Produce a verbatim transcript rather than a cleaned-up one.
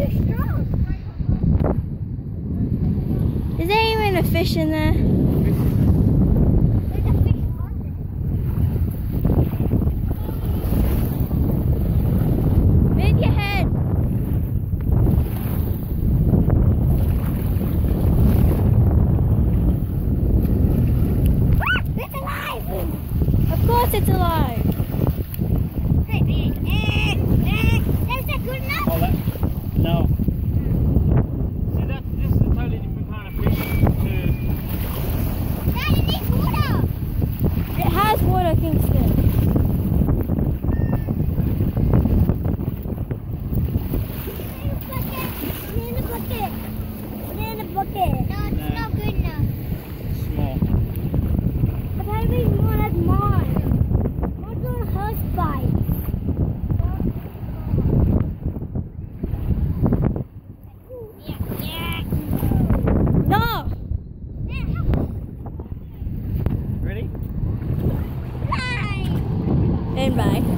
too strong. Is there even a fish in there? There's a fish on there. Move your head. It's alive! Of course it's alive. Hey, eh, eh, eh. Is that good enough? Oh, that, no. See, that, this is a totally different kind of fish to... Dad, it needs water! It has water, Kingston. Put it in the bucket. Put it in the bucket. No, it's No. not good enough. Small. But I really wanted mine. What's on her spike? Yeah, yeah. No! Ready? Nine. And bye.